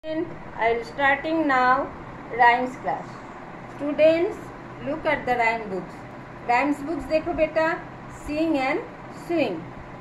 I will starting now rhymes class. Students, look at the rhyme books. Rhymes books देखो बेटा, sing and swing.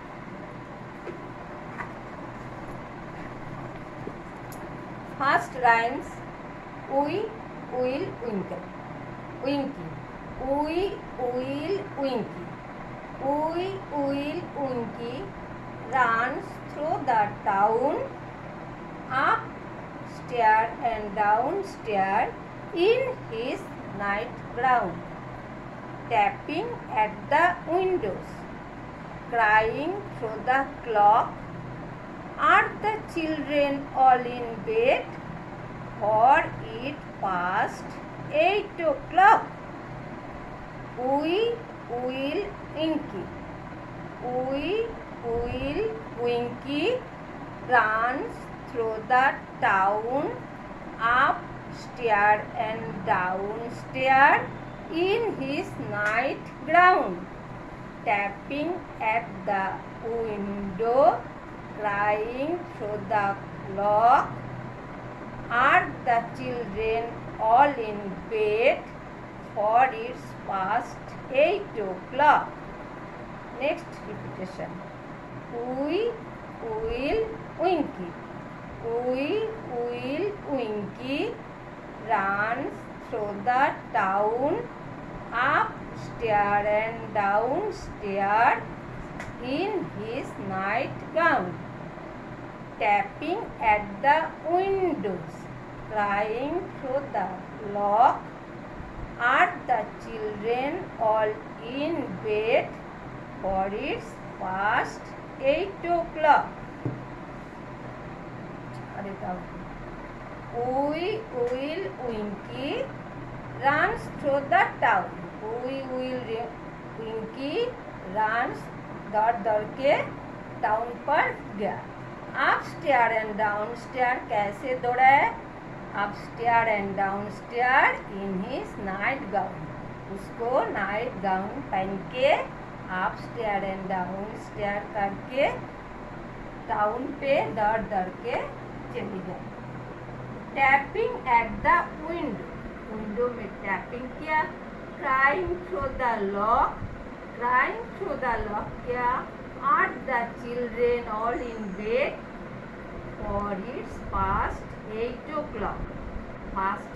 First rhymes, we will winkle, winky. We will winky. We will winky runs through the town, up stair and downstairs in his nightgown, tapping at the windows, crying through the clock. Are the children all in bed? For it past 8 o'clock. We will winky. We will winky runs through the town, up stair and downstairs in his nightgown, tapping at the window, crying through the clock. Are the children all in bed? For it's past 8 o'clock. Next repetition. We will winky. We will winky runs through the town, up stair and downstairs in his nightgown, tapping at the windows, crying through the clock. Are the children all in bed? For it's past 8 o'clock. We will winky runs through the town. We will winky runs दौड़ के town पर गया. Upstair and downstair कैसे दौड़ा है? Upstair and downstair in his night gown. उसको night gown पहन के अपस्टेयर एंड डाउनस्टेयर करके टाउन पे दौड़ के चली गई. Tapping at the window. Window में टैपिंग किया. Crying through the lock. Crying through the lock क्या? Are the children all in bed? For it's past 8 o'clock. Past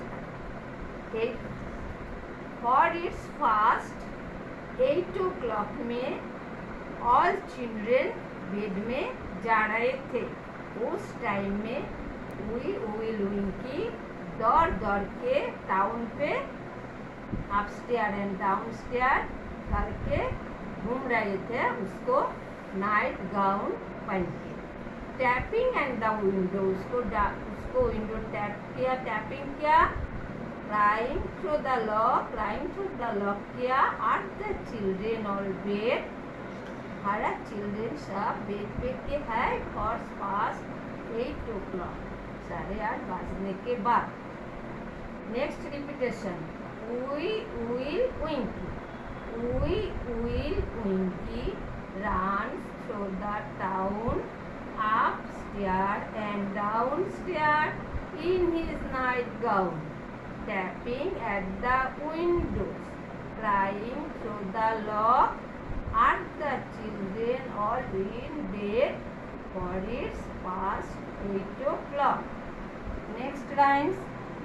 8. For it's past 8 o'clock में all children bed में जा रहे थे. उस time में we will winky दौड़ के टाउन पे upstairs and downstairs करके घूम रहे थे. उसको नाइट गाउन पहन के. Tapping and the window. उसको विंडो टैप किया. टैपिंग किया. Crying through the lock. Crying through the lock किया. Are the children all bed. हमारा चिल्ड्रेन सब बेड पे के है. For past 8 o'clock. 8:30 बजने के बाद. Next repetition. We will winky. We will winky runs through the town, upstairs and downstairs in his nightgown, tapping at the windows, crying through the lock. Are the children all in bed? For it's past 8 o'clock. Next rhymes.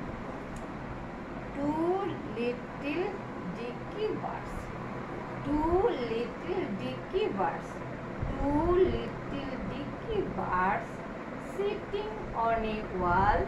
Two little dicky birds. Two little dicky birds. Two little dicky birds sitting on a wall.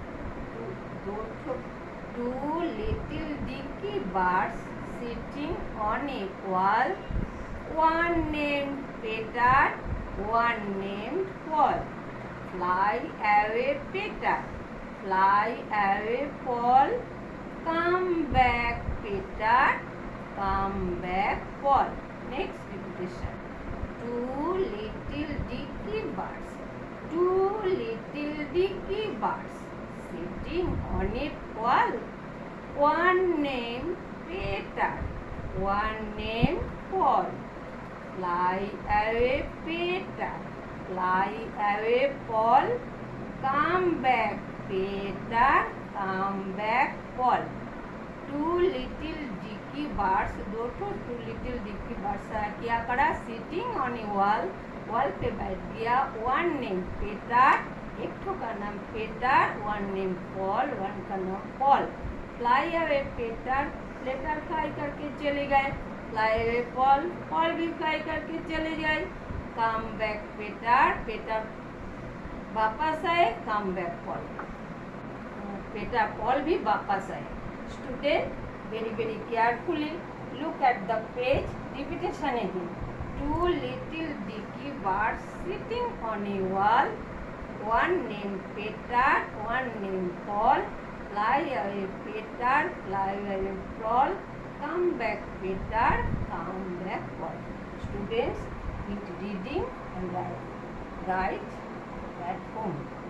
Two little dicky birds sitting on a wall. One named Peter, one named Paul. Fly away, Peter. Fly away, Paul. Come back, Peter. Come back, Paul. Next repetition. Two little dicky birds. Two little dicky birds sitting on a wall. One named Peter. One named Paul. Fly away, Peter. Fly away, Paul. Come back, Peter, come back, Paul. Two little dicky birds, दो little dicky birds क्या करा? Sitting on a wall पे बैठ गया. One named Peter, एक ठो का नाम Peter, one named Paul, one का नाम Paul. Fly away Peter, Peter fly करके चले गए. Fly away Paul, Paul भी fly करके चले गए. Come back Peter, Peter वापस आए. Come back Paul, Peter Paul भी वापस आए. Student, very carefully look at the page. Repetition again. Two little dicky birds sitting on a wall. One named Peter, one named Paul. Fly away Peter, fly away Paul. Come back Peter, come back Paul. Students, read reading and write at home.